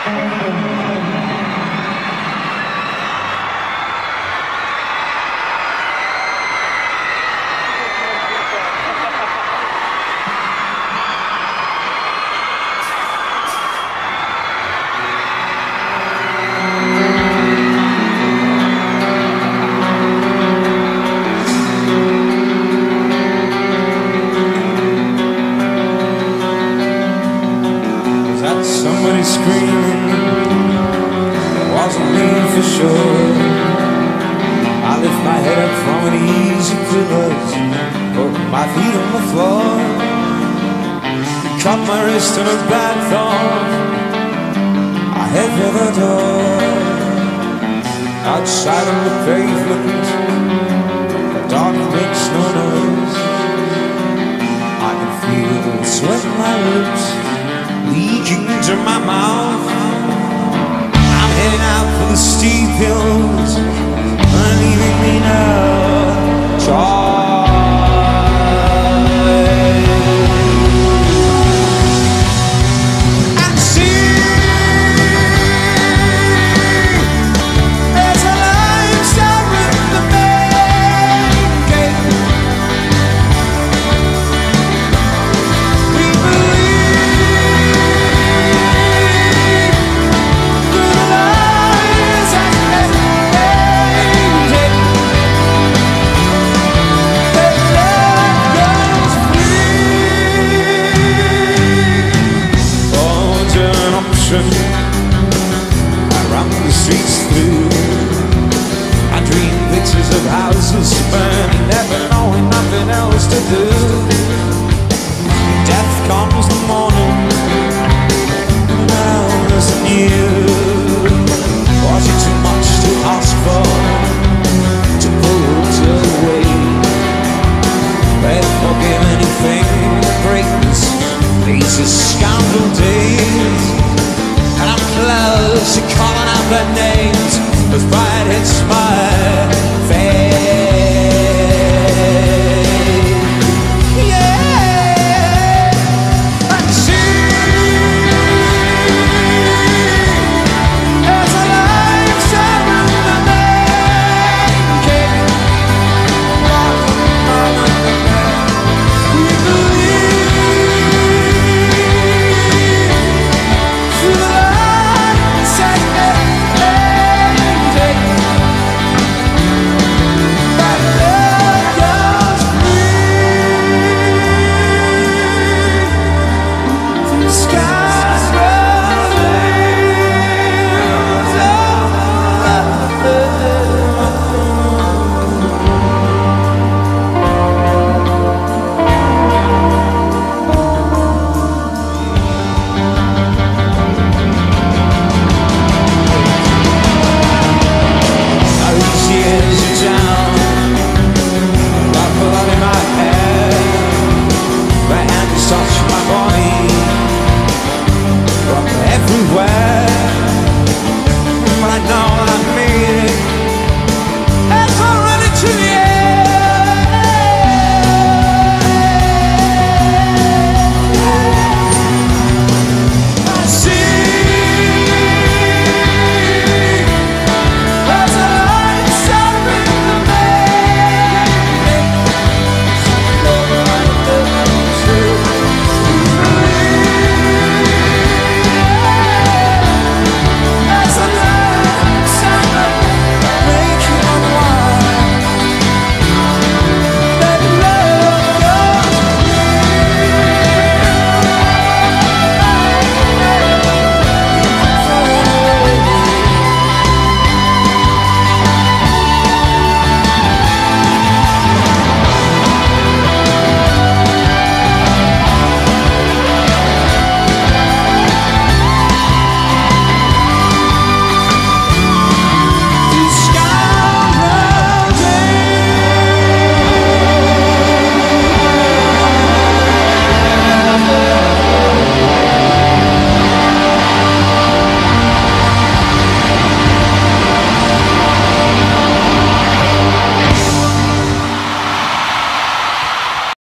Somebody screaming, it wasn't me for sure. I lift my head up from an easy pillows, put my feet on the floor. Cut my wrist in a bad thought, I head for the door. Outside on the pavement, the dark makes no noise. I can feel the sweat on my lips leaking to my mouth. I'm heading out for the steep hills, leaving me now, child. And see, there's a lion star in the main gate. We believe I run the streets through. I dream pictures of houses burning, never knowing nothing else to do. Death comes the morning, now there's you. Was it too much to ask for, to put away? They'll forgive anything that breaks these scoundrel days. And I'm close to calling out their names, the fight hits my